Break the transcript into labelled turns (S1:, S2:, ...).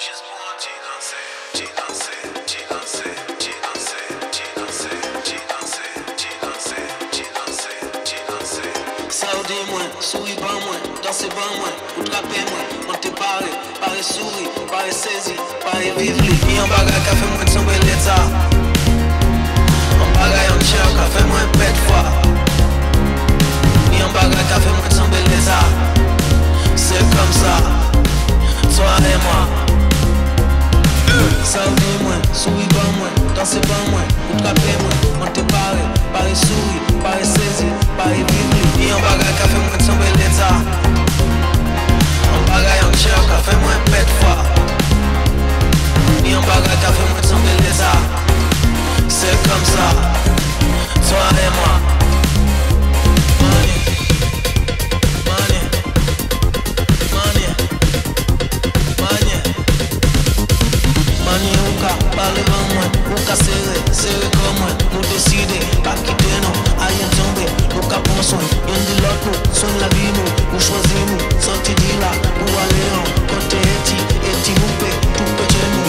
S1: Saoudi moi, souris pas moi, danser pas moi, ou trapper moi, monter parler, parler souris, parler saisi, parler vivre li. En bagay ka fait moi tomber l'état. En bagay en cher ka fait moi pète foi. En bagay ka fait moi tomber l'état. C'est comme ça, toi et moi. Saoudi moi, souris pas moi, danser pas moi, ou trapper moi, monter parler, parler souris, parler saisi, parler vivre li. En bagay ka fait moi tomber l'état. En bagay en cher ka fait moi pète foi. En bagay ka fait moi tomber l'état. C'est comme ça, toi et moi. Money, money, money, money. Money ou ka parler devant moi, ou ka serrer comme moi. Nous décider, pas quitter nous, aïe tomber. Nous ka prendre soin, y'en dit l'autre nous, soin la vie nous choisir nous, sortir de là, pour aller en côté eti nous paie, tout petit nous.